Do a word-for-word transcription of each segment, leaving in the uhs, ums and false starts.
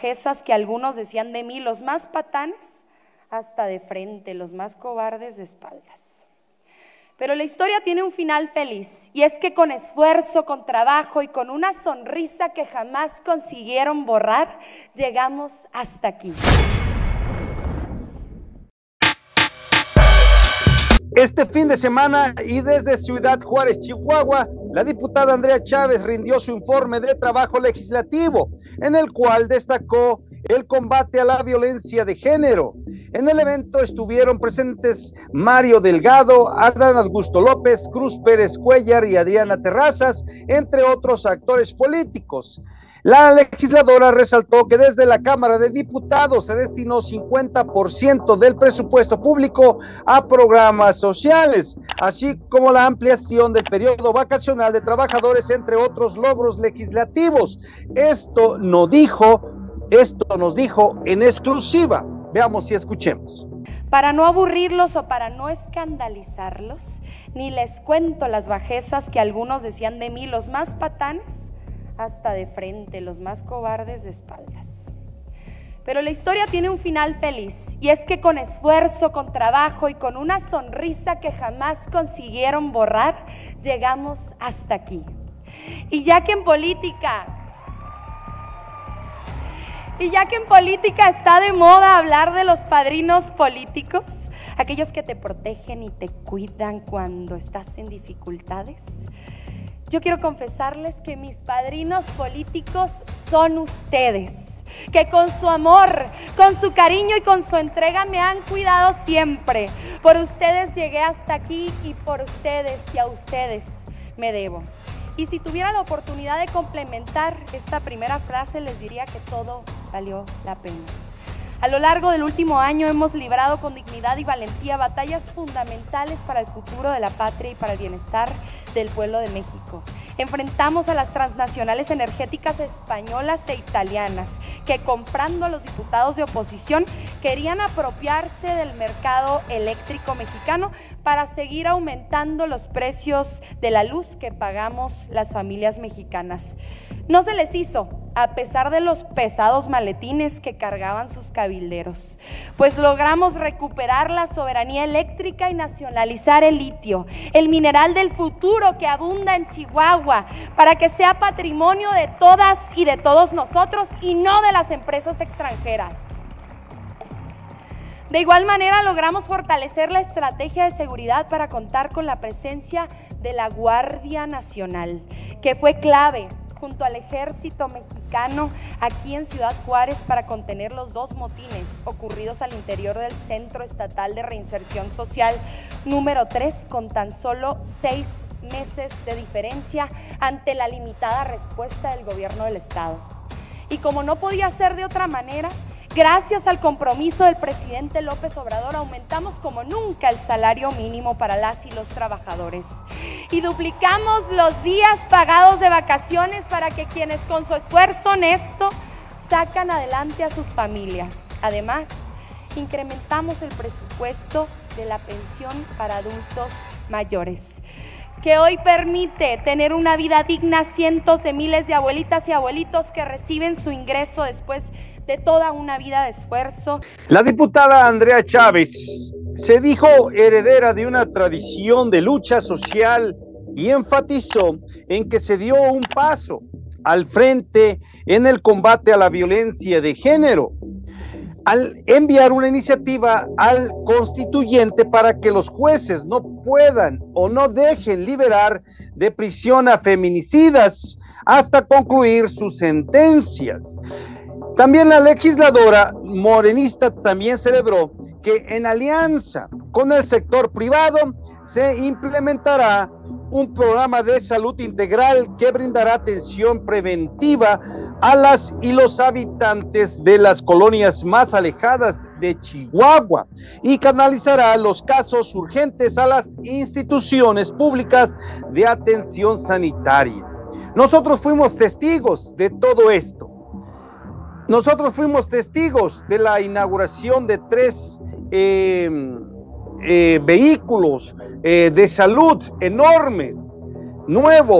bajezas que algunos decían de mí, los más patanes hasta de frente, los más cobardes de espaldas. Pero la historia tiene un final feliz, y es que con esfuerzo, con trabajo y con una sonrisa que jamás consiguieron borrar, llegamos hasta aquí. Este fin de semana y desde Ciudad Juárez, Chihuahua, la diputada Andrea Chávez rindió su informe de trabajo legislativo, en el cual destacó el combate a la violencia de género. En el evento estuvieron presentes Mario Delgado, Adán Augusto López, Cruz Pérez Cuellar y Adriana Terrazas, entre otros actores políticos. La legisladora resaltó que desde la Cámara de Diputados se destinó cincuenta por ciento del presupuesto público a programas sociales, así como la ampliación del periodo vacacional de trabajadores, entre otros logros legislativos. Esto no dijo, esto nos dijo en exclusiva. Veamos y escuchemos. Para no aburrirlos o para no escandalizarlos, ni les cuento las bajezas que algunos decían de mí, los más patanes hasta de frente, los más cobardes de espaldas. Pero la historia tiene un final feliz, y es que con esfuerzo, con trabajo y con una sonrisa que jamás consiguieron borrar, llegamos hasta aquí. Y ya que en política, y ya que en política está de moda hablar de los padrinos políticos, aquellos que te protegen y te cuidan cuando estás en dificultades, yo quiero confesarles que mis padrinos políticos son ustedes, que con su amor, con su cariño y con su entrega me han cuidado siempre. Por ustedes llegué hasta aquí y por ustedes y a ustedes me debo. Y si tuviera la oportunidad de complementar esta primera frase, les diría que todo valió la pena. A lo largo del último año hemos librado con dignidad y valentía batallas fundamentales para el futuro de la patria y para el bienestar del pueblo de México. Enfrentamos a las transnacionales energéticas españolas e italianas que, comprando a los diputados de oposición, querían apropiarse del mercado eléctrico mexicano para seguir aumentando los precios de la luz que pagamos las familias mexicanas. No se les hizo, a pesar de los pesados maletines que cargaban sus cabilderos, pues logramos recuperar la soberanía eléctrica y nacionalizar el litio, el mineral del futuro que abunda en Chihuahua, para que sea patrimonio de todas y de todos nosotros y no de las empresas extranjeras. De igual manera, logramos fortalecer la estrategia de seguridad para contar con la presencia de la Guardia Nacional, que fue clave junto al ejército mexicano aquí en Ciudad Juárez para contener los dos motines ocurridos al interior del Centro Estatal de Reinserción Social número tres, con tan solo seis meses de diferencia ante la limitada respuesta del gobierno del estado. Y como no podía ser de otra manera, gracias al compromiso del presidente López Obrador, aumentamos como nunca el salario mínimo para las y los trabajadores y duplicamos los días pagados de vacaciones para que quienes con su esfuerzo honesto sacan adelante a sus familias. Además, incrementamos el presupuesto de la pensión para adultos mayores, que hoy permite tener una vida digna a cientos de miles de abuelitas y abuelitos que reciben su ingreso después de toda una vida de esfuerzo. La diputada Andrea Chávez se dijo heredera de una tradición de lucha social y enfatizó en que se dio un paso al frente en el combate a la violencia de género, al enviar una iniciativa al constituyente para que los jueces no puedan o no dejen liberar de prisión a feminicidas hasta concluir sus sentencias. También la legisladora morenista también celebró que en alianza con el sector privado se implementará un programa de salud integral que brindará atención preventiva a las y los habitantes de las colonias más alejadas de Chihuahua y canalizará los casos urgentes a las instituciones públicas de atención sanitaria. Nosotros fuimos testigos de todo esto. Nosotros fuimos testigos de la inauguración de tres eh, eh, vehículos eh, de salud enormes, nuevos,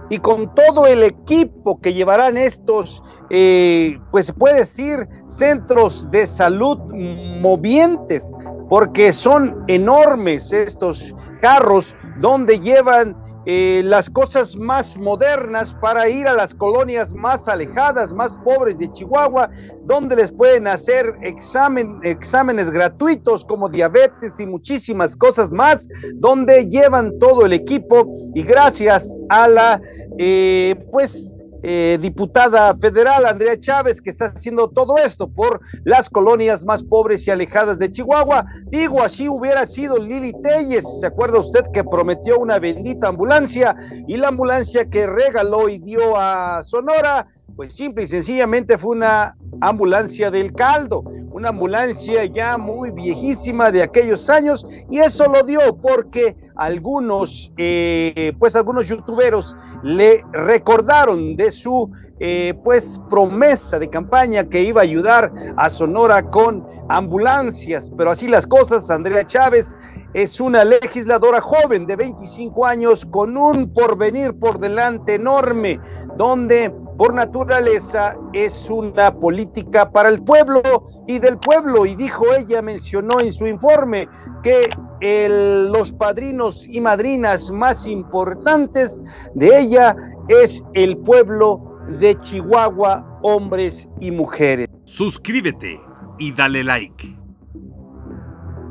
y con todo el equipo que llevarán estos, eh, pues se puede decir, centros de salud movientes, porque son enormes estos carros donde llevan eh, las cosas más modernas para ir a las colonias más alejadas, más pobres de Chihuahua, donde les pueden hacer examen, exámenes gratuitos como diabetes y muchísimas cosas más, donde llevan todo el equipo, y gracias a la eh, pues Eh, diputada federal Andrea Chávez, que está haciendo todo esto por las colonias más pobres y alejadas de Chihuahua. Digo, así hubiera sido Lili Telles, ¿se acuerda usted que prometió una bendita ambulancia? Y la ambulancia que regaló y dio a Sonora, pues simple y sencillamente fue una ambulancia del caldo, una ambulancia ya muy viejísima de aquellos años, y eso lo dio porque algunos, eh, pues algunos youtuberos le recordaron de su eh, pues promesa de campaña que iba a ayudar a Sonora con ambulancias. Pero así las cosas, Andrea Chávez es una legisladora joven de veinticinco años con un porvenir por delante enorme, donde por naturaleza es una política para el pueblo y del pueblo, y dijo ella, mencionó en su informe que el, los padrinos y madrinas más importantes de ella es el pueblo de Chihuahua, hombres y mujeres. Suscríbete y dale like.